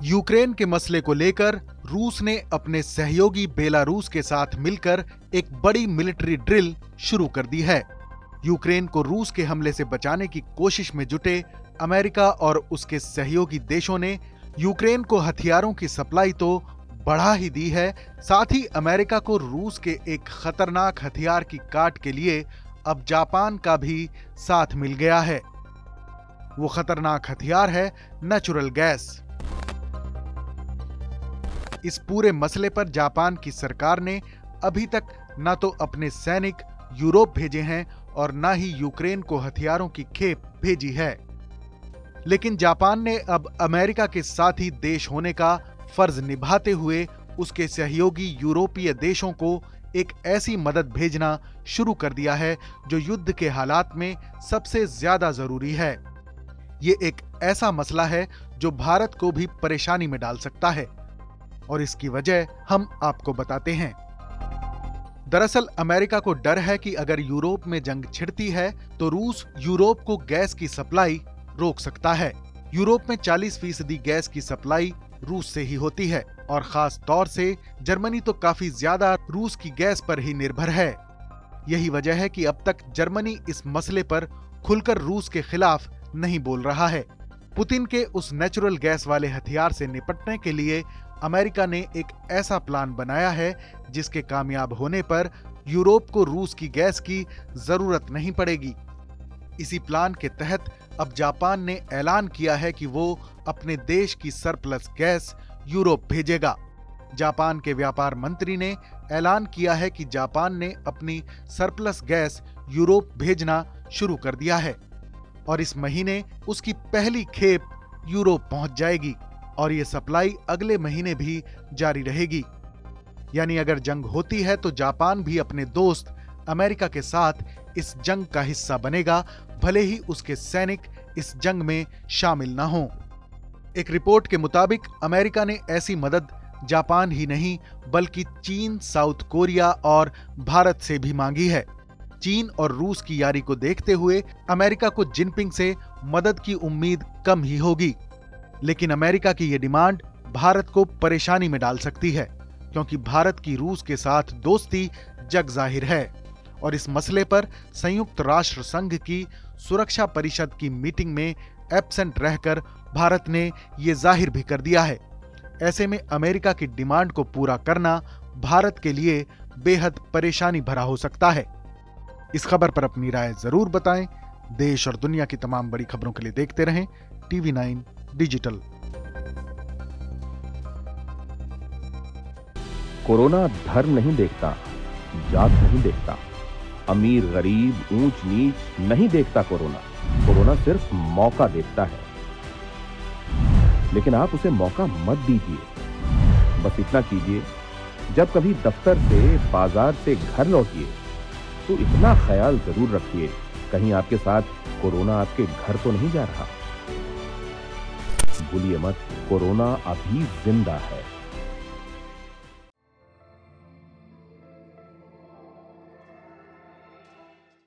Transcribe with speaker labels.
Speaker 1: Ukraine के मसले को लेकर रूस ने अपने सहयोगी बेलारूस के साथ मिलकर एक बड़ी मिलिट्री ड्रिल शुरू कर दी है। यूक्रेन को रूस के हमले से बचाने की कोशिश में जुटे अमेरिका और उसके सहयोगी देशों ने यूक्रेन को हथियारों की सप्लाई तो बढ़ा ही दी है, साथ ही अमेरिका को रूस के एक खतरनाक हथियार की काट के लिए अब जापान का भी साथ मिल गया है। वो खतरनाक हथियार है नेचुरल गैस। इस पूरे मसले पर जापान की सरकार ने अभी तक न तो अपने सैनिक यूरोप भेजे हैं और न ही यूक्रेन को हथियारों की खेप भेजी है। लेकिन जापान ने अब अमेरिका के साथी देश होने का फर्ज निभाते हुए उसके सहयोगी यूरोपीय देशों को एक ऐसी मदद भेजना शुरू कर दिया है जो युद्ध के हालात में सबसे ज्यादा जरूरी है। ये एक ऐसा मसला है जो भारत को भी परेशानी में डाल सकता है और इसकी वजह हम आपको बताते हैं। दरअसल अमेरिका को डर है कि अगर यूरोप में जंग छिड़ती है तो रूस यूरोप को गैस की सप्लाई रोक सकता है। यूरोप में 40% गैस की सप्लाई रूस से ही होती है और खास तौर से जर्मनी तो काफी ज्यादा रूस की गैस पर ही निर्भर है। यही वजह है कि अब तक जर्मनी इस मसले पर खुलकर रूस के खिलाफ नहीं बोल रहा है। पुतिन के उस नेचुरल गैस वाले हथियार से निपटने के लिए अमेरिका ने एक ऐसा प्लान बनाया है जिसके कामयाब होने पर यूरोप को रूस की गैस की जरूरत नहीं पड़ेगी। इसी प्लान के तहत अब जापान ने ऐलान किया है कि वो अपने देश की सरप्लस गैस यूरोप भेजेगा। जापान के व्यापार मंत्री ने ऐलान किया है कि जापान ने अपनी सरप्लस गैस यूरोप भेजना शुरू कर दिया है और इस महीने उसकी पहली खेप यूरोप पहुंच जाएगी और ये सप्लाई अगले महीने भी जारी रहेगी। यानी अगर जंग होती है तो जापान भी अपने दोस्त अमेरिका के साथ इस जंग का हिस्सा बनेगा, भले ही उसके सैनिक इस जंग में शामिल न हों। एक रिपोर्ट के मुताबिक अमेरिका ने ऐसी मदद जापान ही नहीं बल्कि चीन, साउथ कोरिया और भारत से भी मांगी है। चीन और रूस की यारी को देखते हुए अमेरिका को जिनपिंग से मदद की उम्मीद कम ही होगी। लेकिन अमेरिका की यह डिमांड भारत को परेशानी में डाल सकती है क्योंकि भारत की रूस के साथ दोस्ती जग जाहिर है और इस मसले पर संयुक्त राष्ट्र संघ की सुरक्षा परिषद की मीटिंग में एब्सेंट रहकर भारत ने यह जाहिर भी कर दिया है। ऐसे में अमेरिका की डिमांड को पूरा करना भारत के लिए बेहद परेशानी भरा हो सकता है। इस खबर पर अपनी राय जरूर बताएं। देश और दुनिया की तमाम बड़ी खबरों के लिए देखते रहें TV9 डिजिटल।
Speaker 2: कोरोना धर्म नहीं देखता, जात नहीं देखता, अमीर गरीब ऊंच नीच नहीं देखता। कोरोना सिर्फ मौका देखता है, लेकिन आप उसे मौका मत दीजिए। बस इतना कीजिए, जब कभी दफ्तर से, बाजार से घर लौटिए तो इतना ख्याल जरूर रखिए कहीं आपके साथ कोरोना आपके घर तो नहीं जा रहा। भूलिए मत, कोरोना अभी जिंदा है।